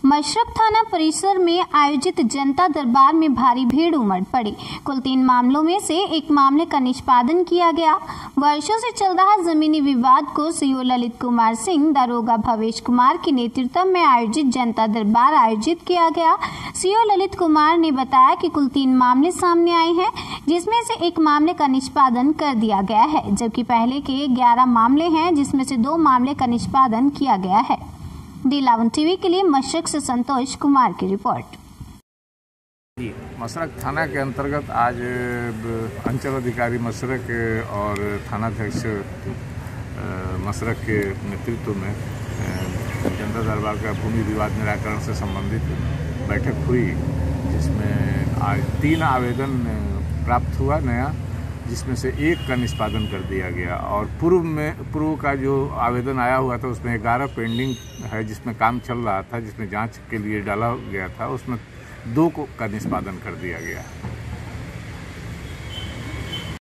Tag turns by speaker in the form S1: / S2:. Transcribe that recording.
S1: मशरक थाना परिसर में आयोजित जनता दरबार में भारी भीड़ उमड़ पड़ी। कुल 3 मामलों में से एक मामले का निष्पादन किया गया। वर्षों से चल रहा जमीनी विवाद को सीओ ललित कुमार सिंह, दारोगा भवेश कुमार के नेतृत्व में आयोजित जनता दरबार आयोजित किया गया। सीओ ललित कुमार ने बताया कि कुल 3 मामले सामने आए हैं, जिसमें से एक मामले का निष्पादन कर दिया गया है, जबकि पहले के 11 मामले हैं, जिसमें से 2 मामले का निष्पादन किया गया है। डी11 टीवी के लिए मशरक से संतोष कुमार की रिपोर्ट।
S2: मशरक थाना के अंतर्गत आज अंचल अधिकारी मशरक और थानाध्यक्ष मशरक के नेतृत्व में जनता दरबार का भूमि विवाद निराकरण से संबंधित बैठक हुई, जिसमें आज 3 आवेदन प्राप्त हुआ नया, जिसमें से एक का निष्पादन कर दिया गया और पूर्व का जो आवेदन आया हुआ था उसमें 11 पेंडिंग है, जिसमें काम चल रहा था, जिसमें जांच के लिए डाला गया था, उसमें 2 का निष्पादन कर दिया गया।